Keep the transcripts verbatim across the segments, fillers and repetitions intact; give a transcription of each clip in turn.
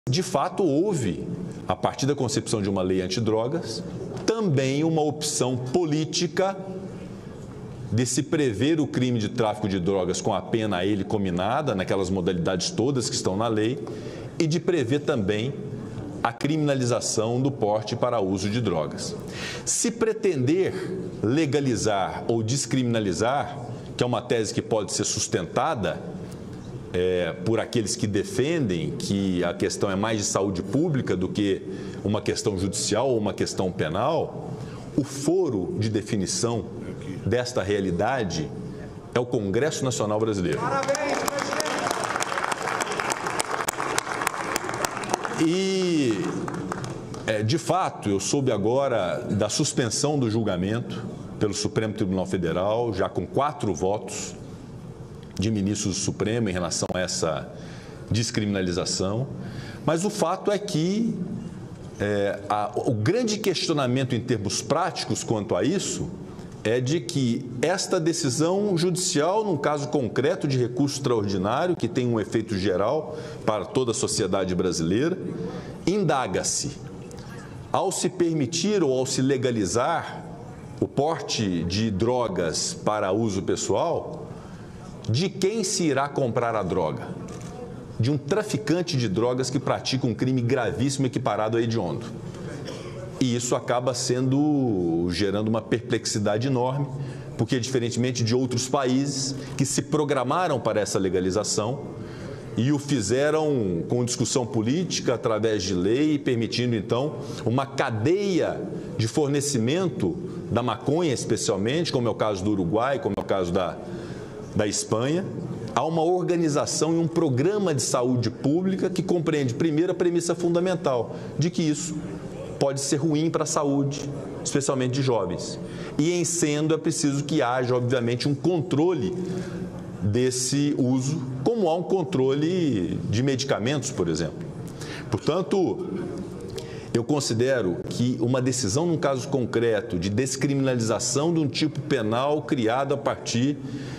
De fato, houve, a partir da concepção de uma lei antidrogas, também uma opção política de se prever o crime de tráfico de drogas com a pena a ele cominada, naquelas modalidades todas que estão na lei, e de prever também a criminalização do porte para uso de drogas. Se pretender legalizar ou descriminalizar, que é uma tese que pode ser sustentada é, por aqueles que defendem que a questão é mais de saúde pública do que uma questão judicial ou uma questão penal, o foro de definição desta realidade é o Congresso Nacional Brasileiro. Parabéns, presidente! E, é, de fato, eu soube agora da suspensão do julgamento pelo Supremo Tribunal Federal, já com quatro votos de ministros do Supremo em relação a essa descriminalização. Mas o fato é que é, a, o grande questionamento em termos práticos quanto a isso é de que esta decisão judicial, num caso concreto de recurso extraordinário, que tem um efeito geral para toda a sociedade brasileira, indaga-se, ao se permitir ou ao se legalizar o porte de drogas para uso pessoal, de quem se irá comprar a droga? De um traficante de drogas que pratica um crime gravíssimo equiparado a hediondo. E isso acaba sendo, gerando uma perplexidade enorme, porque, diferentemente de outros países que se programaram para essa legalização e o fizeram com discussão política, através de lei, permitindo, então, uma cadeia de fornecimento da maconha, especialmente, como é o caso do Uruguai, como é o caso da, da Espanha, há uma organização e um programa de saúde pública que compreende, primeiro, a premissa fundamental de que isso pode ser ruim para a saúde, especialmente de jovens. E, em sendo, é preciso que haja, obviamente, um controle desse uso, como há um controle de medicamentos, por exemplo. Portanto, eu considero que uma decisão, num caso concreto, de descriminalização de um tipo penal criado a partir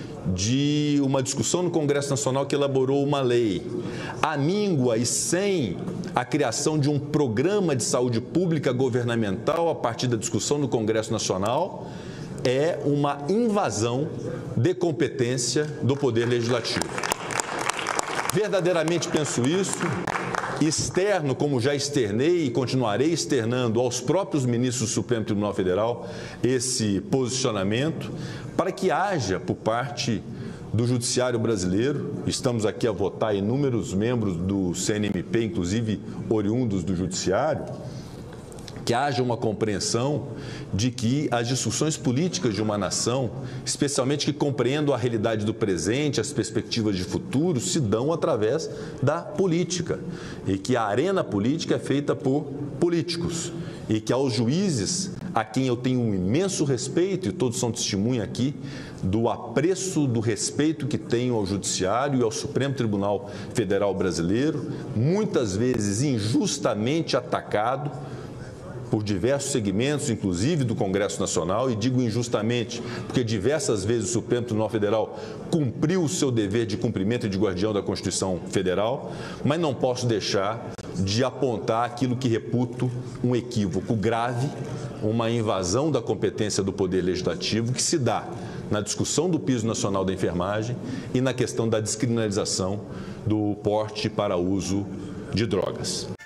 de uma discussão no Congresso Nacional que elaborou uma lei, amíngua e sem a criação de um programa de saúde pública governamental a partir da discussão no Congresso Nacional, é uma invasão de competência do Poder Legislativo. Verdadeiramente penso isso, externo, como já externei e continuarei externando aos próprios ministros do Supremo Tribunal Federal esse posicionamento, para que haja, por parte do Judiciário brasileiro, estamos aqui a votar inúmeros membros do C N M P, inclusive oriundos do Judiciário, que haja uma compreensão de que as discussões políticas de uma nação, especialmente que compreendam a realidade do presente, as perspectivas de futuro, se dão através da política e que a arena política é feita por políticos e que aos juízes, a quem eu tenho um imenso respeito, e todos são testemunha aqui, do apreço, do respeito que tenho ao Judiciário e ao Supremo Tribunal Federal Brasileiro, muitas vezes injustamente atacado por diversos segmentos, inclusive do Congresso Nacional, e digo injustamente, porque diversas vezes o Supremo Tribunal Federal cumpriu o seu dever de cumprimento e de guardião da Constituição Federal, mas não posso deixar de apontar aquilo que reputo um equívoco grave, uma invasão da competência do Poder Legislativo que se dá na discussão do piso nacional da enfermagem e na questão da descriminalização do porte para uso de drogas.